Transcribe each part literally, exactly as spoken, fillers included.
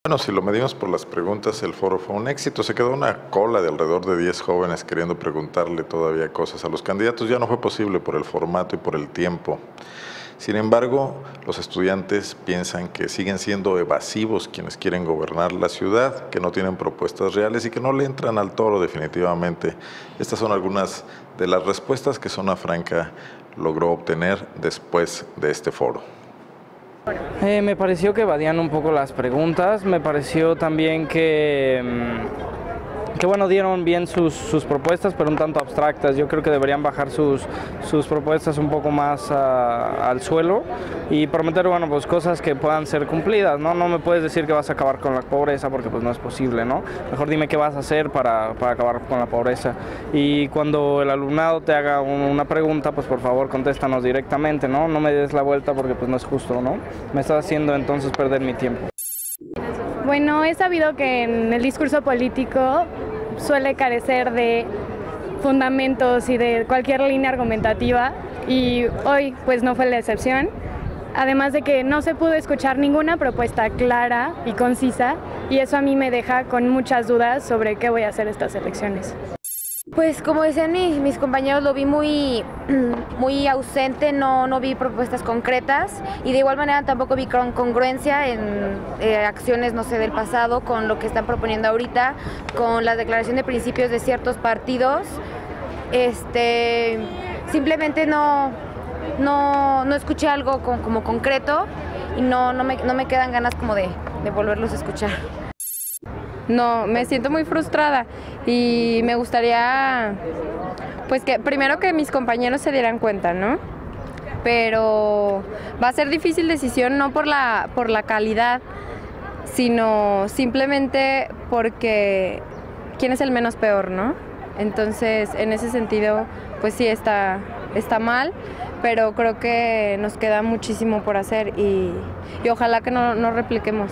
Bueno, si lo medimos por las preguntas, el foro fue un éxito. Se quedó una cola de alrededor de diez jóvenes queriendo preguntarle todavía cosas a los candidatos. Ya no fue posible por el formato y por el tiempo. Sin embargo, los estudiantes piensan que siguen siendo evasivos quienes quieren gobernar la ciudad, que no tienen propuestas reales y que no le entran al toro definitivamente. Estas son algunas de las respuestas que Zona Franca logró obtener después de este foro. Eh, me pareció que evadían un poco las preguntas, me pareció también que, que bueno, dieron bien sus, sus propuestas, pero un tanto abstractas. Yo creo que deberían bajar sus, sus propuestas un poco más a, al suelo y prometer, bueno, pues cosas que puedan ser cumplidas, ¿no? No me puedes decir que vas a acabar con la pobreza porque pues no es posible, ¿no? Mejor dime qué vas a hacer para, para acabar con la pobreza. Y cuando el alumnado te haga un, una pregunta, pues por favor contéstanos directamente, ¿no? No me des la vuelta porque pues no es justo, ¿no? Me estás haciendo entonces perder mi tiempo. Bueno, he sabido que en el discurso político suele carecer de fundamentos y de cualquier línea argumentativa y hoy pues no fue la excepción. Además de que no se pudo escuchar ninguna propuesta clara y concisa y eso a mí me deja con muchas dudas sobre qué voy a hacer estas elecciones. Pues como decían mis, mis compañeros, lo vi muy, muy ausente, no, no vi propuestas concretas y de igual manera tampoco vi con congruencia en eh, acciones, no sé, del pasado con lo que están proponiendo ahorita, con la declaración de principios de ciertos partidos. Este, simplemente no, no, no escuché algo con, como concreto y no, no, me, no me quedan ganas como de, de volverlos a escuchar. No, me siento muy frustrada y me gustaría, pues que primero que mis compañeros se dieran cuenta, ¿no? Pero va a ser difícil decisión no por la, por la calidad, sino simplemente porque quién es el menos peor, ¿no? Entonces, en ese sentido, pues sí está, está mal, pero creo que nos queda muchísimo por hacer y, y ojalá que no, no repliquemos.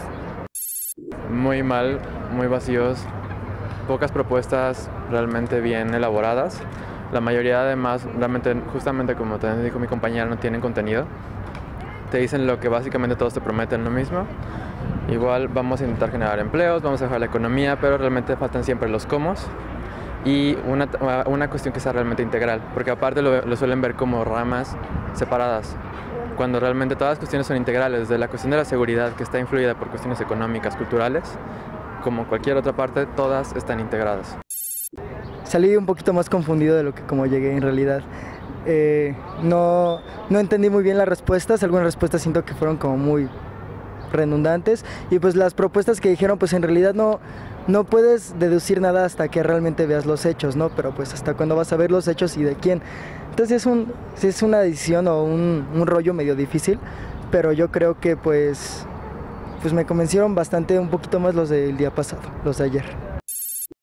Muy mal, muy vacíos, pocas propuestas realmente bien elaboradas. La mayoría además, realmente, justamente como te dijo mi compañera, no tienen contenido. Te dicen lo que básicamente todos te prometen lo mismo. Igual vamos a intentar generar empleos, vamos a mejorar la economía, pero realmente faltan siempre los cómo. Y una, una cuestión que sea realmente integral, porque aparte lo, lo suelen ver como ramas separadas, cuando realmente todas las cuestiones son integrales, desde la cuestión de la seguridad, que está influida por cuestiones económicas, culturales, como cualquier otra parte, todas están integradas. Salí un poquito más confundido de lo que como llegué en realidad. Eh, no, no entendí muy bien las respuestas, algunas respuestas siento que fueron como muy redundantes y pues las propuestas que dijeron pues en realidad no, no puedes deducir nada hasta que realmente veas los hechos, ¿no? Pero pues hasta cuando vas a ver los hechos y de quién. Entonces es, un, es una decisión o un, un rollo medio difícil, pero yo creo que pues, pues me convencieron bastante un poquito más los del día pasado, los de ayer.